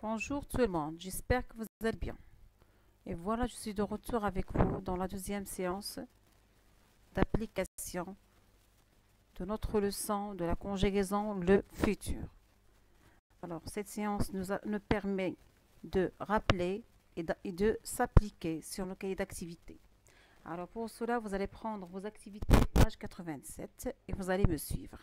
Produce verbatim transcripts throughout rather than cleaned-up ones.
Bonjour tout le monde, j'espère que vous allez bien. Et voilà, je suis de retour avec vous dans la deuxième séance d'application de notre leçon de la conjugaison le futur. Alors, cette séance nous, a, nous permet de rappeler et de, et de s'appliquer sur le cahier d'activité. Alors, pour cela, vous allez prendre vos activités, page quatre-vingt-sept, et vous allez me suivre.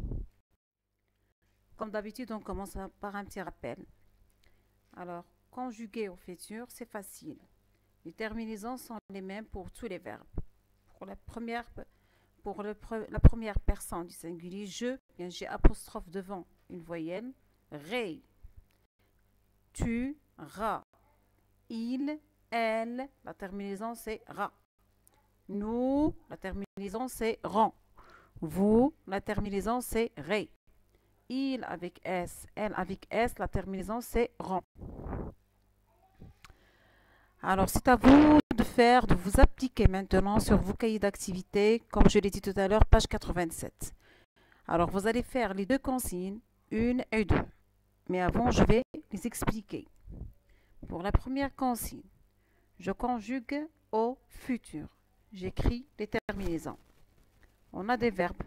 Comme d'habitude, on commence par un petit rappel. Alors, conjuguer au futur, c'est facile. Les terminaisons sont les mêmes pour tous les verbes. Pour la première, pour le, la première personne du singulier, je, bien j'ai apostrophe devant une voyelle. Ré, tu, ra. Il, elle, la terminaison c'est ra. Nous, la terminaison c'est ran. Vous, la terminaison c'est ré. Il avec S, elle avec S, la terminaison c'est ran. Alors, c'est à vous de faire, de vous appliquer maintenant sur vos cahiers d'activité, comme je l'ai dit tout à l'heure, page quatre-vingt-sept. Alors, vous allez faire les deux consignes, une et deux. Mais avant, je vais les expliquer. Pour la première consigne, je conjugue au futur. J'écris les terminaisons. On a des verbes.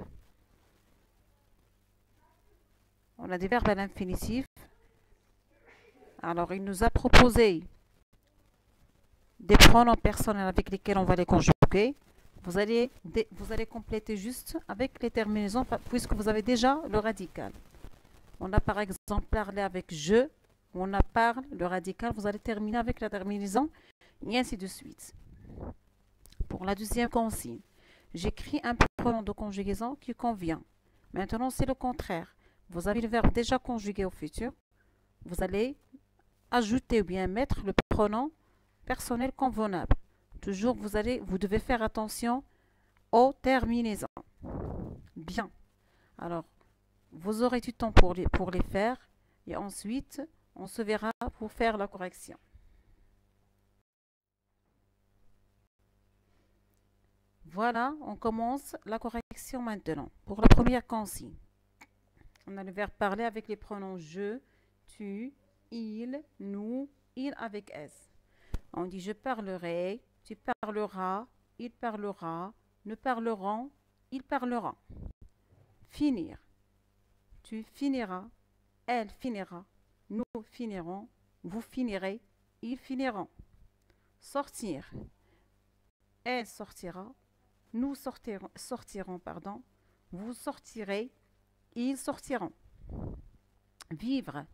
On a des verbes à l'infinitif. Alors, il nous a proposé des pronoms personnels avec lesquels on va les conjuguer. Vous allez, vous allez compléter juste avec les terminaisons puisque vous avez déjà le radical. On a par exemple parlé avec je, on a parlé, le radical, vous allez terminer avec la terminaison et ainsi de suite. Pour la deuxième consigne, j'écris un pronom de conjugaison qui convient. Maintenant, c'est le contraire. Vous avez le verbe déjà conjugué au futur. Vous allez ajouter ou bien mettre le pronom personnel convenable. Toujours, vous, allez, vous devez faire attention aux terminaisons. Bien. Alors, vous aurez du temps pour les, pour les faire et ensuite, on se verra pour faire la correction. Voilà, on commence la correction maintenant. Pour la première consigne, on a le verbe parler avec les pronoms je, tu, il, nous, il avec S. On dit je parlerai, tu parleras, il parlera, nous parlerons, il parlera. Finir. Tu finiras, elle finira, nous finirons, vous finirez, ils finiront. Sortir. Elle sortira, nous sortirons, sortirons, pardon, vous sortirez, ils sortiront. Vivre.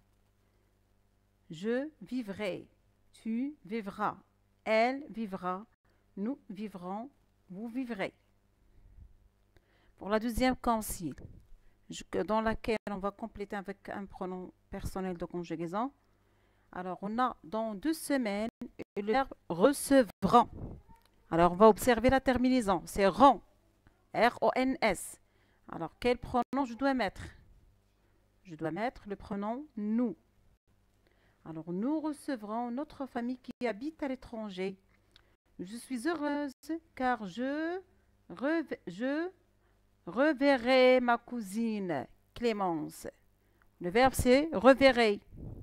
Je vivrai. Tu vivras, elle vivra, nous vivrons, vous vivrez. Pour la deuxième consigne, dans laquelle on va compléter avec un pronom personnel de conjugaison. Alors, on a dans deux semaines le verbe recevront. Alors, on va observer la terminaison. C'est rend, R O N S. Alors, quel pronom je dois mettre? Je dois mettre le pronom nous. Alors, nous recevrons notre famille qui habite à l'étranger. Je suis heureuse car je, rev je reverrai ma cousine Clémence. Le verbe, c'est reverrai.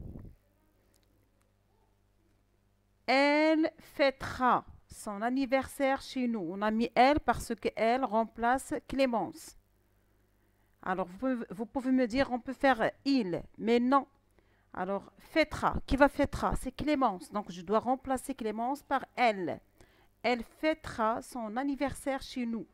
Elle fêtera son anniversaire chez nous. On a mis elle parce qu'elle remplace Clémence. Alors, vous pouvez, vous pouvez me dire, on peut faire il, mais non. Alors, fêtera. Qui va fêtera? C'est Clémence. Donc, je dois remplacer Clémence par elle. Elle fêtera son anniversaire chez nous.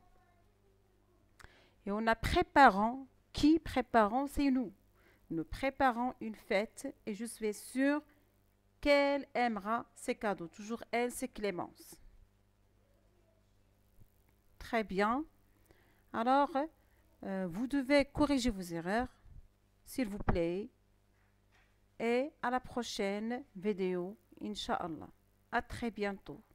Et on a préparant. Qui préparons? C'est nous. Nous préparons une fête et je suis sûre qu'elle aimera ses cadeaux. Toujours elle, c'est Clémence. Très bien. Alors, euh, vous devez corriger vos erreurs, s'il vous plaît. Et à la prochaine vidéo, Inch'Allah. À très bientôt.